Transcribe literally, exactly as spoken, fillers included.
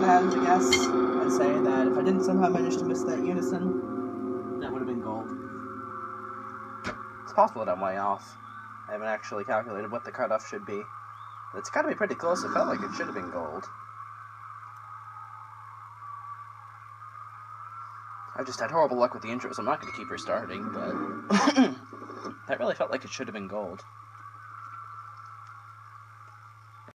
gonna hazard a guess and say that if I didn't somehow manage to miss that unison, that would have been gold. It's possible that I'm way off. I haven't actually calculated what the cutoff should be. But it's gotta be pretty close. It felt like it should have been gold. I've just had horrible luck with the intro, so I'm not going to keep restarting, but that really felt like it should have been gold.